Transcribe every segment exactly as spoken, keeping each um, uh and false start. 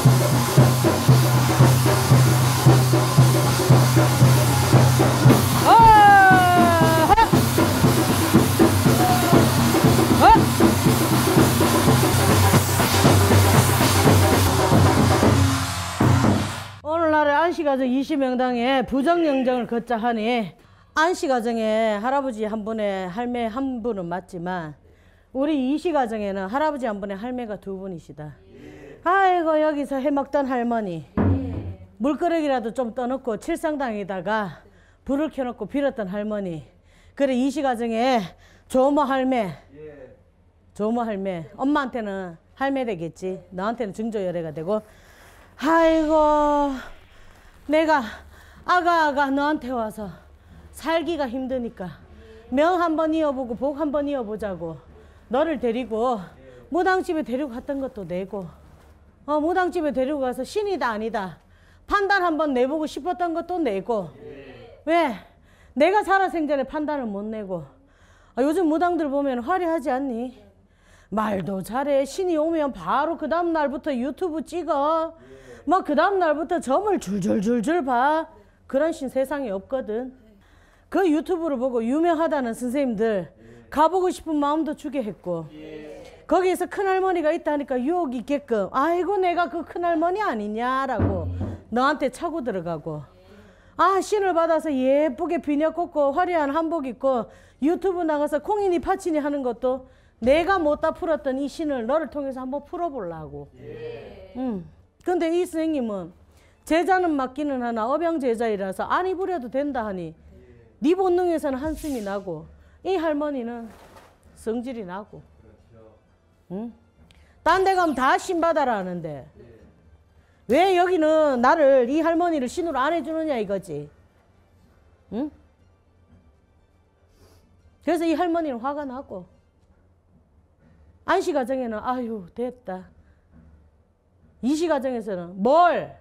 오늘날의 안씨가정 이십 명당에 부정영정을 걷자 하니 안씨가정에 할아버지 한 분에 할매 한 분은 맞지만 우리 이씨가정에는 할아버지 한 분에 할매가 두 분이시다. 아이고 여기서 해먹던 할머니 물끄러기라도 좀 떠놓고 칠상당에다가 불을 켜놓고 빌었던 할머니. 그래 이씨가정에 조모 할매 조모 할매 엄마한테는 할매 되겠지. 너한테는 증조열애가 되고 아이고 내가 아가아가 너한테 와서 살기가 힘드니까 명 한번 이어보고 복 한번 이어보자고 너를 데리고 무당집에 데리고 갔던 것도 내고 어 무당집에 데리고 가서 신이다 아니다 판단 한번 내보고 싶었던 것도 내고 왜? 내가 살아생전에 판단을 못 내고 아, 요즘 무당들 보면 화려하지 않니? 말도 잘해. 신이 오면 바로 그 다음 날부터 유튜브 찍어. 막 그 다음 날부터 점을 줄줄줄줄 봐. 그런 신 세상에 없거든. 그 유튜브를 보고 유명하다는 선생님들 가보고 싶은 마음도 주게 했고 거기에서 큰할머니가 있다니까 유혹이 있게끔 아이고 내가 그 큰할머니 아니냐라고 너한테 차고 들어가고 아 신을 받아서 예쁘게 비녀 꽂고 화려한 한복 입고 유튜브 나가서 콩이니 파치니 하는 것도 내가 못다 풀었던 이 신을 너를 통해서 한번 풀어보려고. 예. 음. 근데 이 선생님은 제자는 맡기는 하나 업양제자이라서 안이 부려도 된다 하니 네 본능에서는 한숨이 나고 이 할머니는 성질이 나고 응? 딴 데 가면 다 신받아라 하는데 왜 여기는 나를 이 할머니를 신으로 안 해주느냐 이거지. 응? 그래서 이 할머니는 화가 나고 안씨 가정에는 아유 됐다. 이씨 가정에서는 뭘?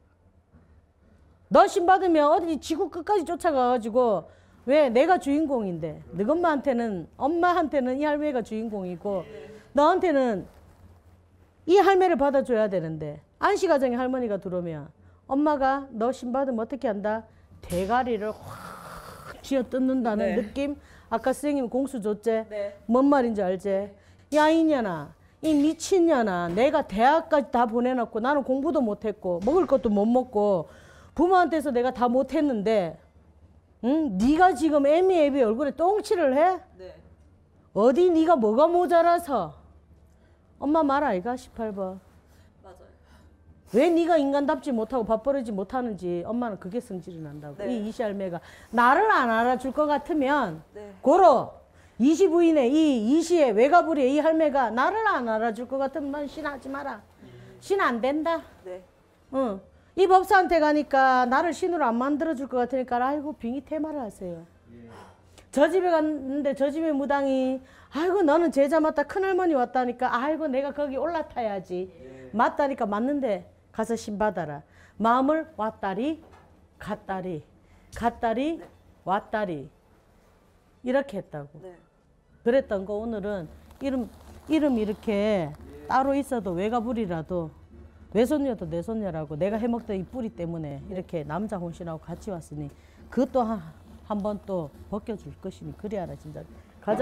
너 신받으면 어디 지구 끝까지 쫓아가가지고 왜 내가 주인공인데 너 엄마한테는 엄마한테는 이 할매가 주인공이고 너한테는 이 할매를 받아줘야 되는데 안씨 가정에 할머니가 들어오면 엄마가 너 신받으면 어떻게 한다? 대가리를 확 쥐어 뜯는다는 네. 느낌? 아까 선생님 공수 줬지? 네. 뭔 말인지 알지? 야 이년아 이 미친년아 내가 대학까지 다 보내놓고 나는 공부도 못했고 먹을 것도 못 먹고 부모한테서 내가 다 못했는데 응? 네가 지금 애미애비 얼굴에 똥칠을 해? 네. 어디 네가 뭐가 모자라서 엄마 말 아이가 십팔 번 맞아요. 왜 네가 인간답지 못하고 밥버리지 못하는지 엄마는 그게 성질이 난다고. 네. 이 이시할매가 나를 안 알아줄 것 같으면 네. 고로 이시 부인의 이 이시의 외가부리의 이 할매가 나를 안 알아줄 것 같으면 넌 신하지 마라. 신 안 된다. 네. 응. 이 법사한테 가니까 나를 신으로 안 만들어줄 것 같으니까 아이고 빙의 퇴마를 하세요. 예. 저 집에 갔는데 저 집에 무당이 아이고 너는 제자 맞다 큰할머니 왔다니까 아이고 내가 거기 올라타야지. 예. 맞다니까 맞는데 가서 신 받아라. 마음을 왔다리 갔다리 갔다리 네. 왔다리 이렇게 했다고. 네. 그랬던 거 오늘은 이름, 이름 이렇게 예. 따로 있어도 외가부리라도 외손녀도 내 손녀라고 내가 해먹던 이 뿌리 때문에 이렇게 남자 혼신하고 같이 왔으니 그것도 한 번 또 벗겨줄 것이니 그래야 나 진짜 가자.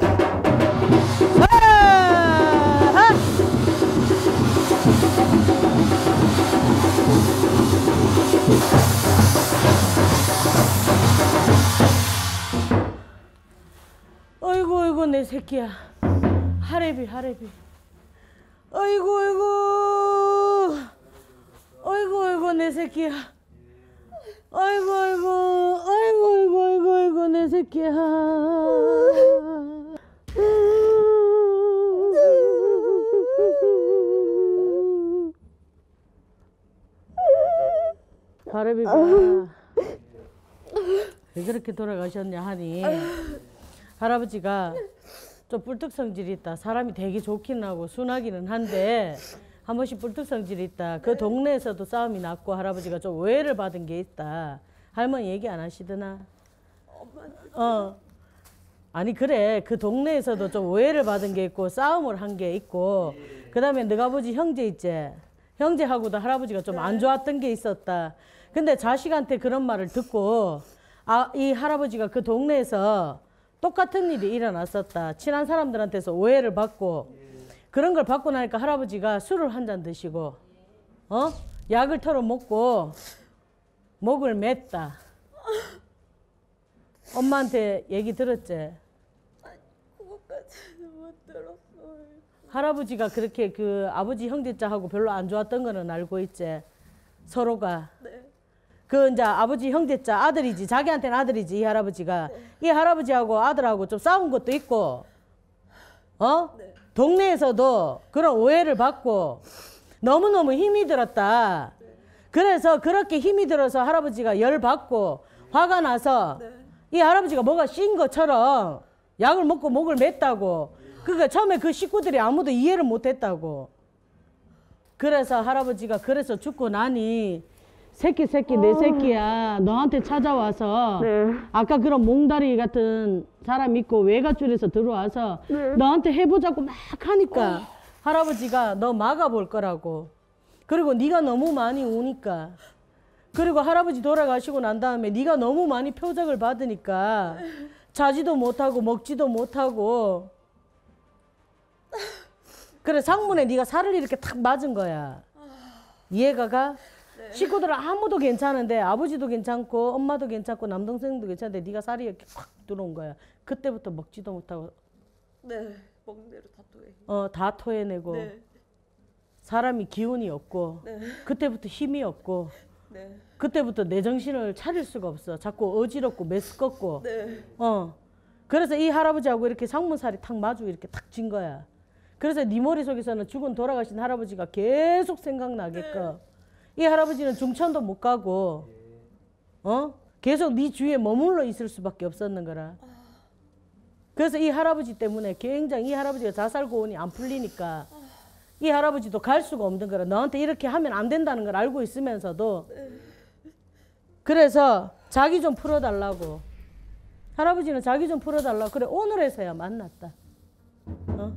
어이구 어이구 내 새끼야 하래비 하래비 어이구 어이구 어이구 어이구 내 새끼야 어이구 어이구 어이구 어이구 어이구 어이구 내 새끼야 하래비가 왜 그렇게 돌아가셨냐 하니 할아버지가 좀 뿔뚝 성질이 있다. 사람이 되게 좋기는 하고 순하기는 한데 한 번씩 뿔뚝 성질이 있다. 그 동네에서도 싸움이 났고 할아버지가 좀 오해를 받은 게 있다. 할머니 얘기 안 하시더나? 어. 아니 그래 그 동네에서도 좀 오해를 받은 게 있고 싸움을 한 게 있고 그 다음에 너가 아버지 형제 있지? 형제하고도 할아버지가 좀 안 좋았던 게 있었다. 근데 자식한테 그런 말을 듣고 아, 이 할아버지가 그 동네에서 똑같은 일이 일어났었다. 친한 사람들한테서 오해를 받고 그런 걸 받고 나니까 할아버지가 술을 한 잔 드시고 어? 약을 털어 먹고 목을 맸다. 엄마한테 얘기 들었지? 아니, 그것까지는 못 들었어요. 할아버지가 그렇게 그 아버지 형제자하고 별로 안 좋았던 거는 알고 있지? 서로가. 네. 그 이제 아버지 형제자 아들이지. 자기한테는 아들이지. 이 할아버지가. 네. 이 할아버지하고 아들하고 좀 싸운 것도 있고 어? 네. 동네에서도 그런 오해를 받고 너무너무 힘이 들었다. 네. 그래서 그렇게 힘이 들어서 할아버지가 열받고 화가 나서 네. 이 할아버지가 뭐가 씌인 것처럼 약을 먹고 목을 맸다고. 그러니까 처음에 그 식구들이 아무도 이해를 못했다고. 그래서 할아버지가 그래서 죽고 나니 새끼 새끼 내 새끼야 너한테 찾아와서 네. 아까 그런 몽다리 같은 사람 있고 외갓줄에서 들어와서 네. 너한테 해보자고 막 하니까 할아버지가 너 막아볼 거라고. 그리고 네가 너무 많이 우니까. 그리고 할아버지 돌아가시고 난 다음에 네가 너무 많이 표적을 받으니까 자지도 못하고 먹지도 못하고 그래 상문에 네가 살을 이렇게 탁 맞은 거야. 이해가 가? 네. 식구들은 아무도 괜찮은데 아버지도 괜찮고 엄마도 괜찮고 남동생도 괜찮은데 네가 살이 이렇게 확 들어온 거야. 그때부터 먹지도 못하고 네. 먹는 대로 다 토해. 어, 다 토해내고 네. 사람이 기운이 없고 네. 그때부터 힘이 없고 네. 그때부터 내 정신을 차릴 수가 없어. 자꾸 어지럽고 메스껍고. 네. 어. 그래서 이 할아버지하고 이렇게 상문살이 탁 마주 이렇게 탁 진 거야. 그래서 네 머릿속에서는 죽은 돌아가신 할아버지가 계속 생각나게끔. 이 할아버지는 중천도 못 가고 어? 계속 네 주위에 머물러 있을 수밖에 없었는 거라. 그래서 이 할아버지 때문에 굉장히 이 할아버지가 자살 고온이 안 풀리니까 이 할아버지도 갈 수가 없는 거라. 너한테 이렇게 하면 안 된다는 걸 알고 있으면서도 그래서 자기 좀 풀어달라고. 할아버지는 자기 좀 풀어달라고. 그래 오늘에서야 만났다. 어?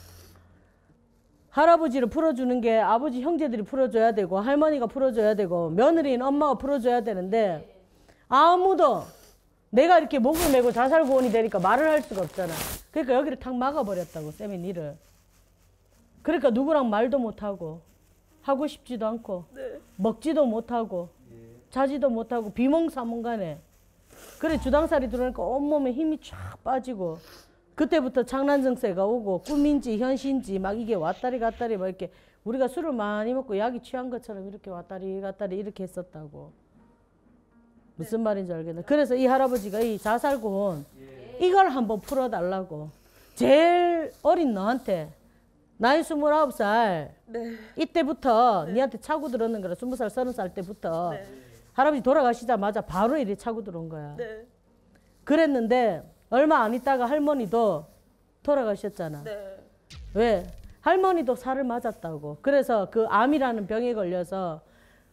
할아버지를 풀어주는 게 아버지 형제들이 풀어줘야 되고 할머니가 풀어줘야 되고 며느리인 엄마가 풀어줘야 되는데 아무도 내가 이렇게 목을 메고 자살 고온이 되니까 말을 할 수가 없잖아. 그러니까 여기를 탁 막아버렸다고 쌤이 니를. 그러니까 누구랑 말도 못하고 하고 싶지도 않고 네. 먹지도 못하고 자지도 못하고 비몽사몽간에. 그래 주당살이 들어오니까 온몸에 힘이 쫙 빠지고 그때부터 장난증세가 오고 꿈인지 현실인지 막 이게 왔다리 갔다리 막 이렇게 우리가 술을 많이 먹고 약이 취한 것처럼 이렇게 왔다리 갔다리 이렇게 했었다고. 무슨 네. 말인지 알겠네. 그래서 이 할아버지가 이 자살고온 이걸 한번 풀어달라고. 제일 어린 너한테 나이 스물아홉 살 네. 이때부터 네. 니한테 차고 들었는 거라. 스무 살 서른 살 때부터 네. 할아버지 돌아가시자마자 바로 이리 차고 들어온 거야. 네. 그랬는데 얼마 안 있다가 할머니도 돌아가셨잖아. 네. 왜? 할머니도 살을 맞았다고. 그래서 그 암이라는 병에 걸려서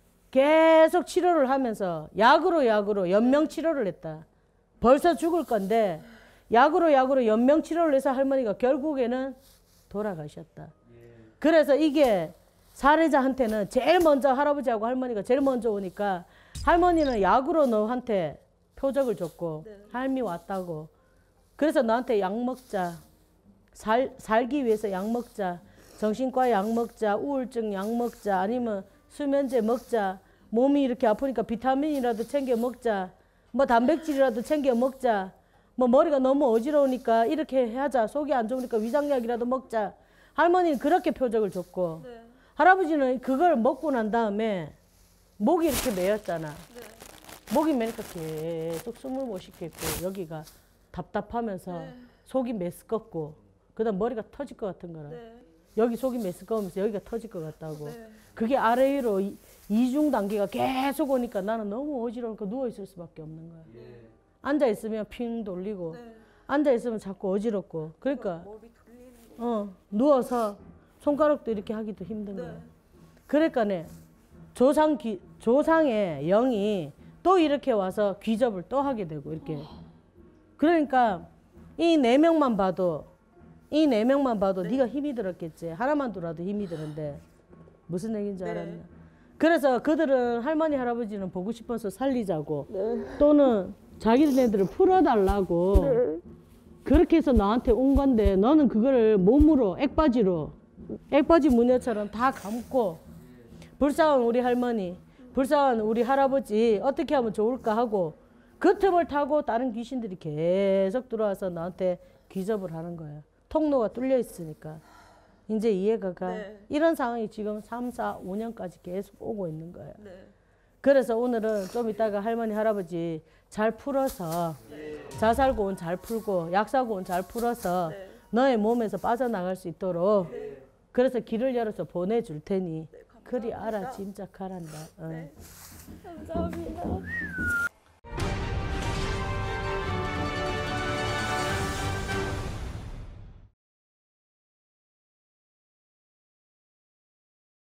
계속 치료를 하면서 약으로 약으로 연명 치료를 했다. 벌써 죽을 건데 약으로 약으로 연명 치료를 해서 할머니가 결국에는 돌아가셨다. 그래서 이게 사례자한테는 제일 먼저 할아버지하고 할머니가 제일 먼저 오니까 할머니는 약으로 너한테 표적을 줬고 네. 할미 왔다고. 그래서 너한테 약 먹자. 살, 살기 위해서 약 먹자. 정신과 약 먹자. 우울증 약 먹자. 아니면 수면제 먹자. 몸이 이렇게 아프니까 비타민이라도 챙겨 먹자. 뭐 단백질이라도 챙겨 먹자. 뭐 머리가 너무 어지러우니까 이렇게 하자. 속이 안 좋으니까 위장약이라도 먹자. 할머니는 그렇게 표적을 줬고 네. 할아버지는 그걸 먹고 난 다음에 목이 이렇게 메였잖아. 네. 목이 메니까 계속 숨을 못 쉬겠고 여기가 답답하면서 네. 속이 메스껍고 그다음 머리가 터질 것 같은 거라. 네. 여기 속이 메스꺼우면서 여기가 터질 것 같다고. 네. 그게 아래 위로 이- 이중 단계가 계속 오니까 나는 너무 어지러우니까 누워 있을 수밖에 없는 거야. 네. 앉아 있으면 핑 돌리고 네. 앉아 있으면 자꾸 어지럽고 그러니까 머리 돌리는 거. 어 누워서 손가락도 이렇게 하기도 힘든 네. 거야. 그러니까네 조상 기, 조상의 영이 또 이렇게 와서 귀접을 또 하게 되고 이렇게. 그러니까 이 네 명만 봐도 이 네 명만 봐도 네가 힘이 들었겠지. 하나만 들어도 힘이 드는데 무슨 얘기인지 네. 알았나? 그래서 그들은 할머니 할아버지는 보고 싶어서 살리자고 네. 또는 자기네들을 풀어달라고 네. 그렇게 해서 나한테 온 건데 너는 그거를 몸으로 액바지로 액바지 무녀처럼 다 감고 불쌍한 우리 할머니 불쌍한 우리 할아버지 어떻게 하면 좋을까 하고 그 틈을 타고 다른 귀신들이 계속 들어와서 나한테 기접을 하는 거야. 통로가 뚫려 있으니까. 이제 이해가 가. 네. 이런 상황이 지금 삼, 사, 오 년까지 계속 오고 있는 거야. 네. 그래서 오늘은 좀 이따가 할머니 할아버지 잘 풀어서 자살고온 잘 풀고 약사고온 잘 풀어서 네. 너의 몸에서 빠져나갈 수 있도록 네. 그래서 길을 열어서 보내줄 테니 네, 그리 감사합니다. 알아 짐작하란다. 어. 네. 감사합니다.